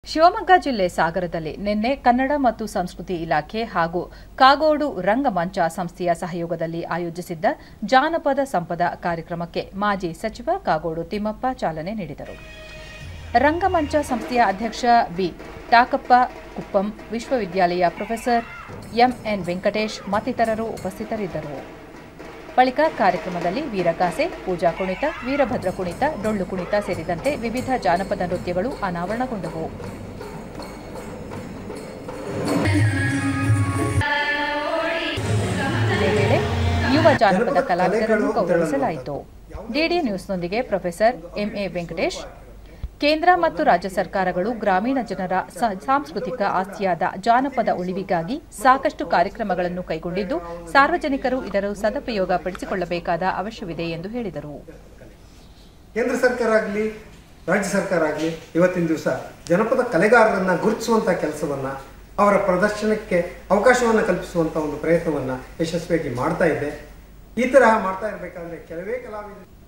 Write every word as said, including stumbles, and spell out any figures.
ಶಿವಮೊಗ್ಗ ಜಿಲ್ಲೆ ಸಾಗರದಲ್ಲಿ ನಿನ್ನೆ ಕನ್ನಡ ಮತ್ತು ಸಂಸ್ಕೃತಿ ಇಲಾಖೆ ಹಾಗೂ ಕಾಗೋಡು ರಂಗಮಂಚ ಸಂಸ್ಥೆಯ ಸಹಯೋಗದಲ್ಲಿ ಆಯೋಜಿಸಿದ್ದ ಜಾನಪದ ಸಂಪದ ಕಾರ್ಯಕ್ರಮಕ್ಕೆ ಮಾಜಿ ಸಚಿವ ಕಾಗೋಡು ತಿಮ್ಮಪ್ಪ ಚಾಲನೆ ನೀಡಿದರು. ರಂಗಮಂಚ ಸಂಸ್ಥೆಯ ಅಧ್ಯಕ್ಷ ಬಿ ಟಾಕಪ್ಪ ಕುಪ್ಪಂ, ವಿಶ್ವವಿದ್ಯಾಲಯ ಪ್ರೊಫೆಸರ್ ಎಂಎನ್ ವೆಂಕಟೇಶ್ ಮತ್ತಿತರರು ಉಪಸ್ಥಿತರಿದ್ದರು. ಬಳಿಕ ಕಾರ್ಯಕ್ರಮದಲ್ಲಿ ವೀರಗಾಸೆ, ಪೂಜಾ ಕುಣಿತ, ವೀರಭದ್ರ ಕುಣಿತ, ಡೊಳ್ಳು ಕುಣಿತ ಸೇರಿದಂತೆ ವಿವಿಧ ಜಾನಪದ ನೃತ್ಯಗಳು ಅನಾವರಣಗೊಂಡವು. ಇದೇ ವೇಳೆ ಯುವ ಜಾನಪದ ಕಲಾವಿದರನ್ನು ಗೌರವಿಸಲಾಯಿತು. ಡಿಡಿ ನ್ಯೂಸ್ನೊಂದಿಗೆ ಪ್ರೊಫೆಸರ್ ಎಂಎ ವೆಂಕಟೇಶ್, ಕೇಂದ್ರ ಮತ್ತು ರಾಜ್ಯ ಸರ್ಕಾರಗಳು ಗ್ರಾಮೀಣ ಜನರ ಸಾಂಸ್ಕೃತಿಕ ಆಸ್ತಿಯಾದ ಜಾನಪದ ಉಳಿವಿಗಾಗಿ ಸಾಕಷ್ಟು ಕಾರ್ಯಕ್ರಮಗಳನ್ನು ಕೈಗೊಂಡಿದ್ದು, ಸಾರ್ವಜನಿಕರು ಇದರ ಸದುಪಯೋಗ ಪಡಿಸಿಕೊಳ್ಳಬೇಕಾದ ಅವಶ್ಯವಿದೆ ಎಂದು ಹೇಳಿದರು. ಕೇಂದ್ರ ಸರ್ಕಾರ ಆಗಲಿ ರಾಜ್ಯ ಸರ್ಕಾರ ಆಗಲಿ ಇವತ್ತಿನ ದಿವಸ ಜನಪದ ಕಲೆಗಾರರನ್ನು ಗುರುತಿಸುವಂಥ ಕೆಲಸವನ್ನು, ಅವರ ಪ್ರದರ್ಶನಕ್ಕೆ ಅವಕಾಶವನ್ನು ಕಲ್ಪಿಸುವಂಥ ಒಂದು ಪ್ರಯತ್ನವನ್ನು ಯಶಸ್ವಿಯಾಗಿ ಮಾಡ್ತಾ ಇದೆ. ಈ ತರಹ ಮಾಡ್ತಾ ಇರಬೇಕಾದ್ರೆ ಕೆಲವೇ ಕಲಾವಿದರು